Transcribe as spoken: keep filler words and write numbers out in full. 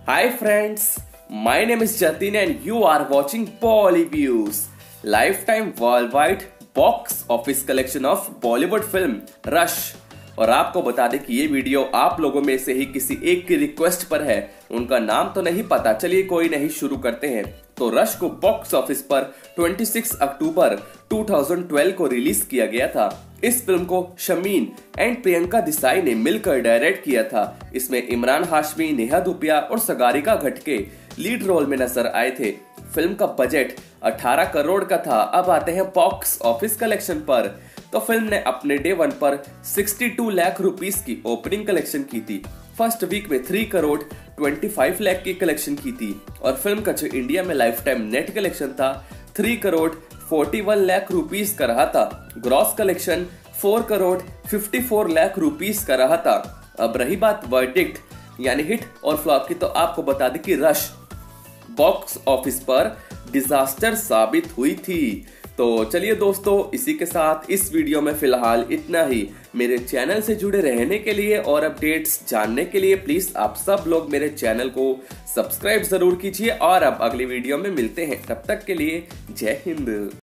Hi friends, my name is Jatin and you are watching Polyviews, lifetime worldwide box office collection of Bollywood film Rush। और आपको बता दें कि ये video आप लोगों में से ही किसी एक की रिक्वेस्ट पर है, उनका नाम तो नहीं पता, चलिए कोई नहीं, शुरू करते हैं। तो रश को बॉक्स ऑफिस पर छब्बीस अक्टूबर दो हज़ार बारह को रिलीज किया गया था। इस फिल्म को शमीन एंड प्रियंका देसाई ने मिलकर डायरेक्ट किया था। इसमें इमरान हाशमी, नेहा धूपिया और सगारिका घटके लीड रोल में नजर आए थे। फिल्म का बजट अठारह करोड़ का था। अब आते हैं बॉक्स ऑफिस कलेक्शन पर। तो फिल्म ने अपने डे वन पर बासठ लाख रुपीस की ओपनिंग कलेक्शन की थी। फर्स्ट वीक में तीन करोड़ पच्चीस लाख की कलेक्शन की थी और फिल्म का जो इंडिया में लाइफ टाइम नेट कलेक्शन था तीन करोड़ इकतालीस लाख रुपीस का रहा था। ग्रॉस कलेक्शन चार करोड़ चौवन लाख रुपीस का रहा था। अब रही बात वर्डिक्ट यानी हिट और फ्लॉप की, तो आपको बता दें कि रश बॉक्स ऑफिस पर डिजास्टर साबित हुई थी। तो चलिए दोस्तों, इसी के साथ इस वीडियो में फिलहाल इतना ही। मेरे चैनल से जुड़े रहने के लिए और अपडेट्स जानने के लिए प्लीज आप सब लोग मेरे चैनल को सब्सक्राइब जरूर कीजिए और अब अगली वीडियो में मिलते हैं। तब तक के लिए जय हिंद।